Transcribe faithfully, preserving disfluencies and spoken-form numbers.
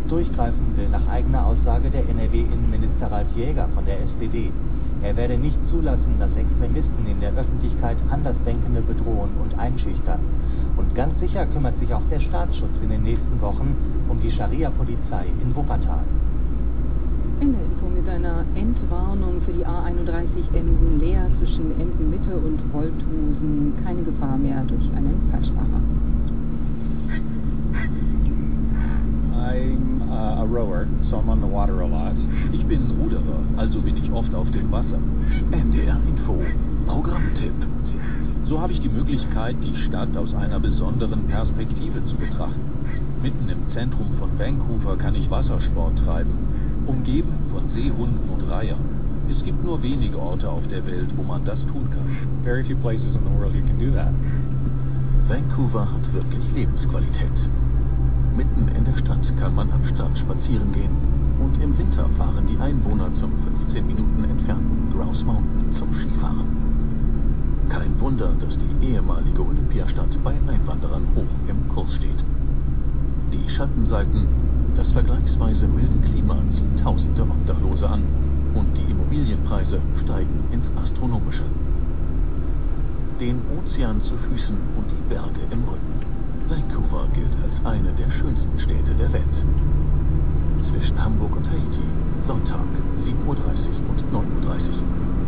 Durchgreifen will nach eigener Aussage der N R W-Innenminister Ralf Jäger von der S P D. Er werde nicht zulassen, dass Extremisten in der Öffentlichkeit Andersdenkende bedrohen und einschüchtern. Und ganz sicher kümmert sich auch der Staatsschutz in den nächsten Wochen um die Scharia-Polizei in Wuppertal. Ende Info mit einer Entwarnung für die A einunddreißig Emden-Leer zwischen Emden-Mitte und Wolthusen. Keine Gefahr mehr durch einen Falschfahrer. I'm uh, a rower, so I'm on the water a lot. Ich bin Ruderer, also bin ich oft auf dem Wasser. N D R Info, Programmtipp. So habe ich die Möglichkeit, die Stadt aus einer besonderen Perspektive zu betrachten. Mitten im Zentrum von Vancouver kann ich Wassersport treiben, umgeben von Seehunden und Reihern. Es gibt nur wenige Orte auf der Welt, wo man das tun kann. Very few places in the world you can do that. Vancouver hat wirklich Lebensqualität. Mitten in der Stadt kann man am Strand spazieren gehen und im Winter fahren die Einwohner zum fünfzehn Minuten entfernten Grouse Mountain zum Skifahren. Kein Wunder, dass die ehemalige Olympiastadt bei Einwanderern hoch im Kurs steht. Die Schattenseiten: das vergleichsweise milde Klima zieht tausende Obdachlose an und die Immobilienpreise steigen ins Astronomische. Den Ozean zu Füßen und die Berge im Rücken. Vancouver gilt als eine der schönsten Städte der Welt. Zwischen Hamburg und Tahiti, Sonntag, sieben Uhr dreißig und neun Uhr dreißig.